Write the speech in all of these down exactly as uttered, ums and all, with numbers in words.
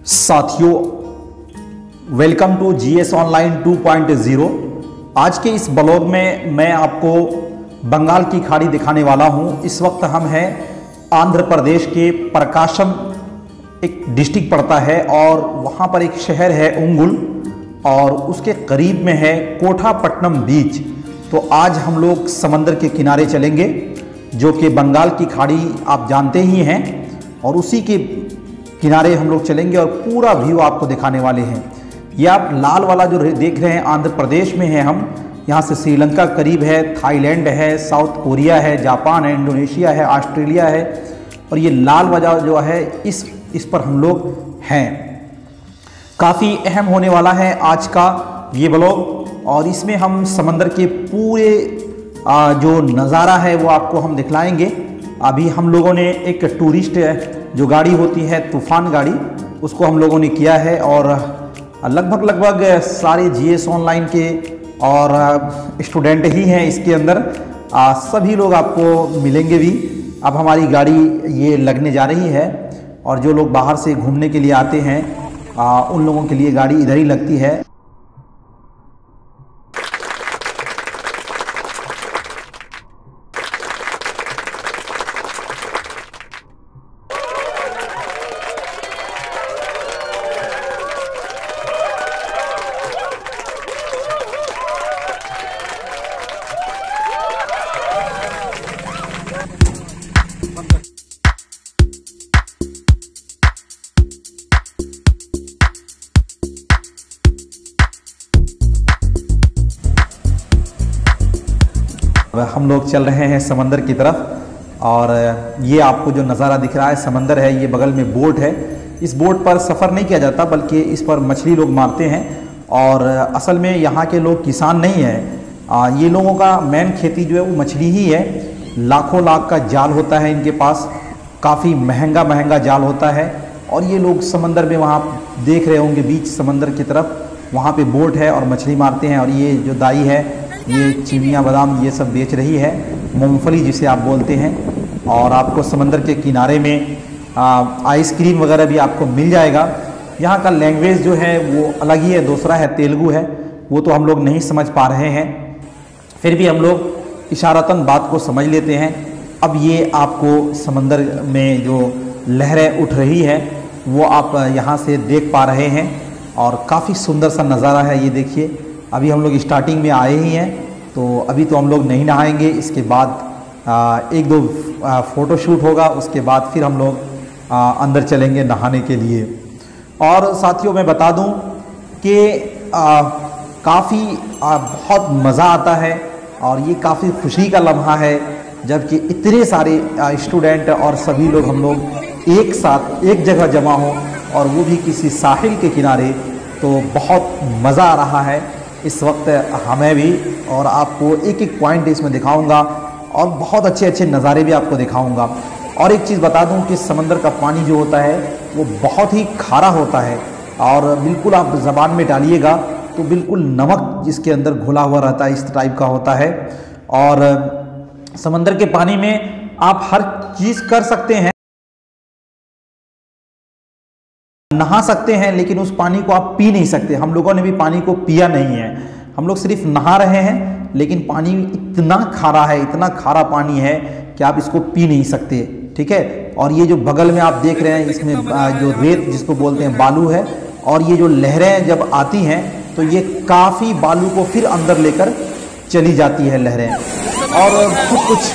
साथियों, welcome to GS online two point zero. आज के इस ब्लॉग में मैं आपको बंगाल की खाड़ी दिखाने वाला हूं। इस वक्त हम हैं आंध्र प्रदेश के प्रकाशम, एक डिस्ट्रिक्ट पड़ता है और वहां पर एक शहर है उंगुल और उसके करीब में है कोठापट्टनम बीच। तो आज हम लोग समंदर के किनारे चलेंगे जो कि बंगाल की खाड़ी आप जानते ही हैं, और उसी के किनारे हम लोग चलेंगे और पूरा व्यू आपको दिखाने वाले हैं। ये आप लाल वाला जो देख रहे हैं आंध्र प्रदेश में है। हम यहाँ से श्रीलंका करीब है, थाईलैंड है, साउथ कोरिया है, जापान है, इंडोनेशिया है, ऑस्ट्रेलिया है, और ये लाल वाला जो है इस इस पर हम लोग हैं। काफ़ी अहम होने वाला है आज का ये ब्लॉग, और इसमें हम समंदर के पूरे आ, जो नज़ारा है वो आपको हम दिखलाएंगे। अभी हम लोगों ने एक टूरिस्ट जो गाड़ी होती है तूफान गाड़ी, उसको हम लोगों ने किया है, और लगभग लगभग सारे जीएस ऑनलाइन के और स्टूडेंट ही हैं इसके अंदर। आ, सभी लोग आपको मिलेंगे भी। अब हमारी गाड़ी ये लगने जा रही है, और जो लोग बाहर से घूमने के लिए आते हैं आ, उन लोगों के लिए गाड़ी इधर ही लगती है। हम लोग चल रहे हैं समंदर की तरफ, और ये आपको जो नज़ारा दिख रहा है समंदर है, ये बगल में बोट है। इस बोट पर सफ़र नहीं किया जाता, बल्कि इस पर मछली लोग मारते हैं, और असल में यहाँ के लोग किसान नहीं हैं। ये लोगों का मेन खेती जो है वो मछली ही है। लाखों लाख का जाल होता है इनके पास, काफ़ी महंगा महंगा जाल होता है, और ये लोग समंदर में वहाँ देख रहे होंगे बीच समंदर की तरफ, वहाँ पे बोट है और मछली मारते हैं। और ये जो दाई है ये चिनिया बादाम ये सब बेच रही है, मूंगफली जिसे आप बोलते हैं। और आपको समंदर के किनारे में आइसक्रीम वगैरह भी आपको मिल जाएगा। यहाँ का लैंग्वेज जो है वो अलग ही है, दूसरा है तेलुगु है, वो तो हम लोग नहीं समझ पा रहे हैं, फिर भी हम लोग इशारतन बात को समझ लेते हैं। अब ये आपको समंदर में जो लहरें उठ रही है वो आप यहाँ से देख पा रहे हैं, और काफ़ी सुंदर सा नज़ारा है। ये देखिए, अभी हम लोग स्टार्टिंग में आए ही हैं, तो अभी तो हम लोग नहीं नहाएंगे। इसके बाद आ, एक दो फ़ोटो शूट होगा, उसके बाद फिर हम लोग आ, अंदर चलेंगे नहाने के लिए। और साथियों मैं बता दूं कि काफ़ी बहुत मज़ा आता है, और ये काफ़ी खुशी का लम्हा है जबकि इतने सारे स्टूडेंट और सभी लोग हम लोग एक साथ एक जगह जमा हों, और वो भी किसी साहिल के किनारे। तो बहुत मज़ा आ रहा है इस वक्त हमें भी, और आपको एक एक पॉइंट इसमें दिखाऊंगा, और बहुत अच्छे अच्छे नज़ारे भी आपको दिखाऊंगा। और एक चीज़ बता दूं कि समंदर का पानी जो होता है वो बहुत ही खारा होता है, और बिल्कुल आप ज़बान में डालिएगा तो बिल्कुल नमक जिसके अंदर घुला हुआ रहता है, इस टाइप का होता है। और समंदर के पानी में आप हर चीज़ कर सकते हैं, नहा सकते हैं, लेकिन उस पानी को आप पी नहीं सकते। हम लोगों ने भी पानी को पिया नहीं है, हम लोग सिर्फ नहा रहे हैं, लेकिन पानी इतना खारा है, इतना खारा पानी है कि आप इसको पी नहीं सकते, ठीक है। और ये जो बगल में आप देख रहे हैं इसमें जो रेत जिसको बोलते हैं बालू है, और ये जो लहरें जब आती हैं तो ये काफ़ी बालू को फिर अंदर लेकर चली जाती है लहरें, और बहुत कुछ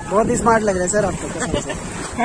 बहुत स्मार्ट लग रहे हैं सर आप तो कसम से।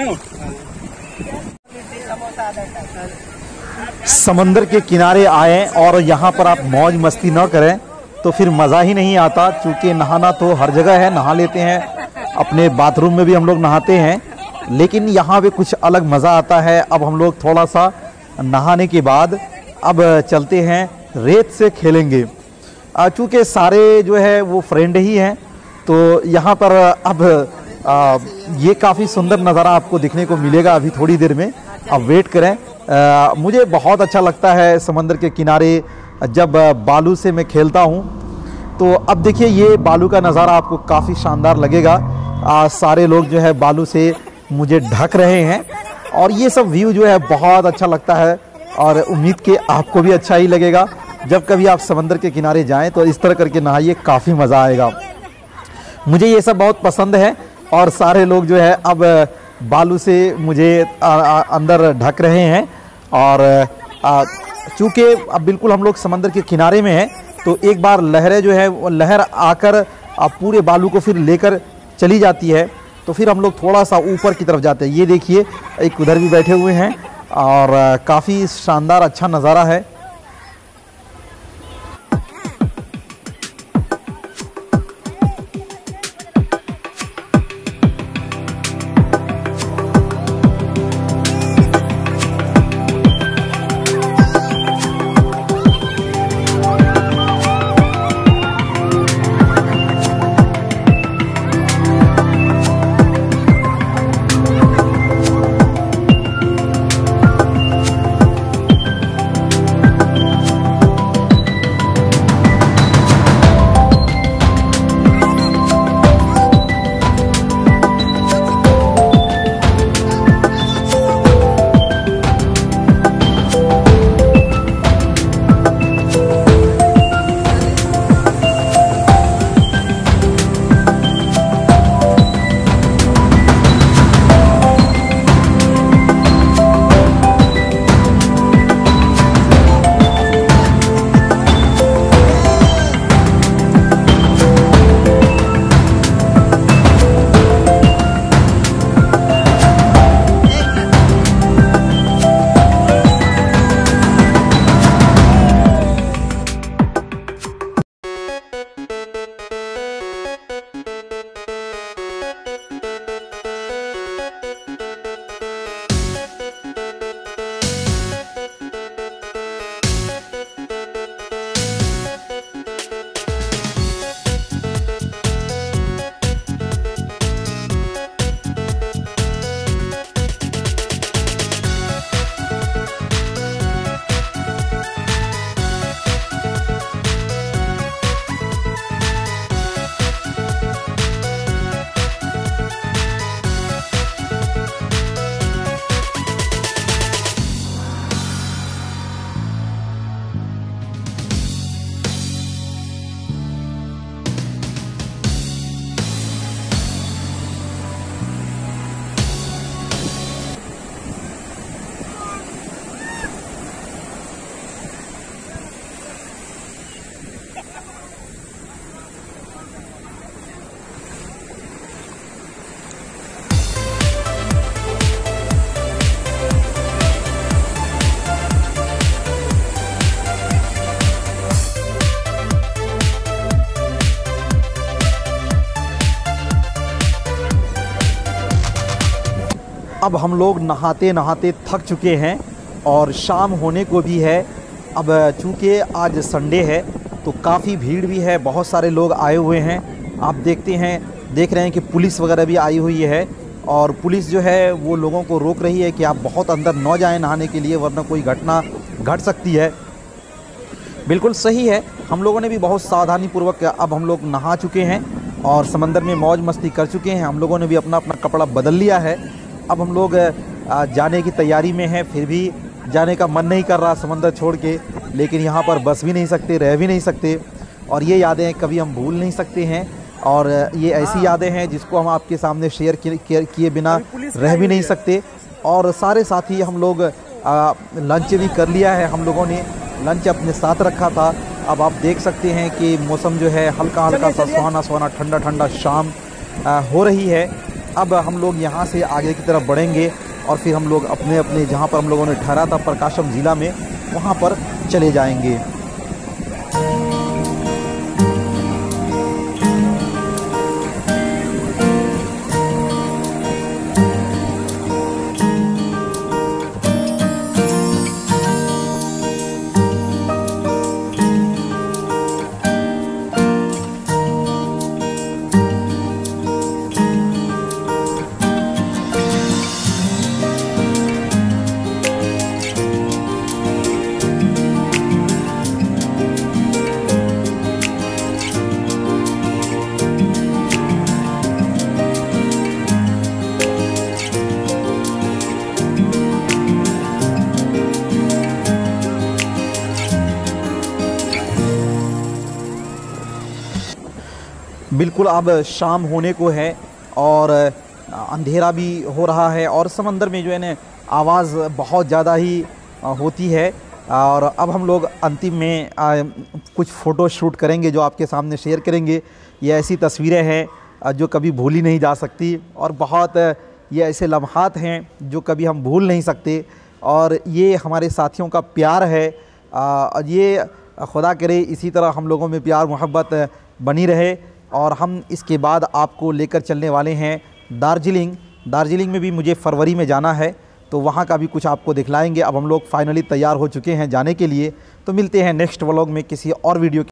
समंदर के किनारे आए और यहाँ पर आप मौज मस्ती न करें तो फिर मज़ा ही नहीं आता, क्योंकि नहाना तो हर जगह है, नहा लेते हैं, अपने बाथरूम में भी हम लोग नहाते हैं, लेकिन यहाँ पे कुछ अलग मज़ा आता है। अब हम लोग थोड़ा सा नहाने के बाद अब चलते हैं, रेत से खेलेंगे। चूँकि सारे जो है वो फ्रेंड ही हैं, तो यहाँ पर अब आ, ये काफ़ी सुंदर नज़ारा आपको दिखने को मिलेगा अभी थोड़ी देर में, अब वेट करें। आ, मुझे बहुत अच्छा लगता है समंदर के किनारे जब बालू से मैं खेलता हूँ। तो अब देखिए ये बालू का नज़ारा आपको काफ़ी शानदार लगेगा। आ, सारे लोग जो है बालू से मुझे ढक रहे हैं और ये सब व्यू जो है बहुत अच्छा लगता है, और उम्मीद के आपको भी अच्छा ही लगेगा। जब कभी आप समंदर के किनारे जाएं तो इस तरह करके नहाइए, काफ़ी मज़ा आएगा। मुझे ये सब बहुत पसंद है और सारे लोग जो है अब बालू से मुझे आ, आ, अंदर ढक रहे हैं। और चूँकि अब बिल्कुल हम लोग समंदर के किनारे में हैं, तो एक बार लहरें जो है वो लहर आकर अब पूरे बालू को फिर लेकर चली जाती है, तो फिर हम लोग थोड़ा सा ऊपर की तरफ जाते हैं। ये देखिए एक उधर भी बैठे हुए हैं और काफ़ी शानदार अच्छा नज़ारा है। अब हम लोग नहाते नहाते थक चुके हैं और शाम होने को भी है। अब चूँकि आज संडे है तो काफ़ी भीड़ भी है, बहुत सारे लोग आए हुए हैं। आप देखते हैं देख रहे हैं कि पुलिस वगैरह भी आई हुई है, और पुलिस जो है वो लोगों को रोक रही है कि आप बहुत अंदर न जाएं नहाने के लिए, वरना कोई घटना घट सकती है। बिल्कुल सही है, हम लोगों ने भी बहुत सावधानी पूर्वक अब हम लोग नहा चुके हैं और समंदर में मौज मस्ती कर चुके हैं। हम लोगों ने भी अपना अपना कपड़ा बदल लिया है। अब हम लोग जाने की तैयारी में हैं, फिर भी जाने का मन नहीं कर रहा समंदर छोड़ के, लेकिन यहाँ पर बस भी नहीं सकते, रह भी नहीं सकते, और ये यादें कभी हम भूल नहीं सकते हैं। और ये ऐसी यादें हैं जिसको हम आपके सामने शेयर किए बिना रह भी नहीं सकते। और सारे साथी हम लोग लंच भी कर लिया है, हम लोगों ने लंच अपने साथ रखा था। अब आप देख सकते हैं कि मौसम जो है हल्का हल्का सा सुहाना सुहाना ठंडा ठंडा शाम आ, हो रही है। अब हम लोग यहाँ से आगे की तरफ बढ़ेंगे और फिर हम लोग अपने अपने जहाँ पर हम लोगों ने ठहरा था प्रकाशम ज़िला में, वहाँ पर चले जाएंगे। बिल्कुल अब शाम होने को है और अंधेरा भी हो रहा है और समंदर में जो है ना आवाज़ बहुत ज़्यादा ही होती है। और अब हम लोग अंतिम में आ, कुछ फ़ोटो शूट करेंगे जो आपके सामने शेयर करेंगे। ये ऐसी तस्वीरें हैं जो कभी भूली नहीं जा सकती और बहुत ये ऐसे लम्हात हैं जो कभी हम भूल नहीं सकते। और ये हमारे साथियों का प्यार है। आ, ये खुदा करे इसी तरह हम लोगों में प्यार मोहब्बत बनी रहे। और हम इसके बाद आपको लेकर चलने वाले हैं दार्जिलिंग। दार्जिलिंग में भी मुझे फरवरी में जाना है, तो वहाँ का भी कुछ आपको दिखलाएंगे। अब हम लोग फाइनली तैयार हो चुके हैं जाने के लिए। तो मिलते हैं नेक्स्ट व्लॉग में किसी और वीडियो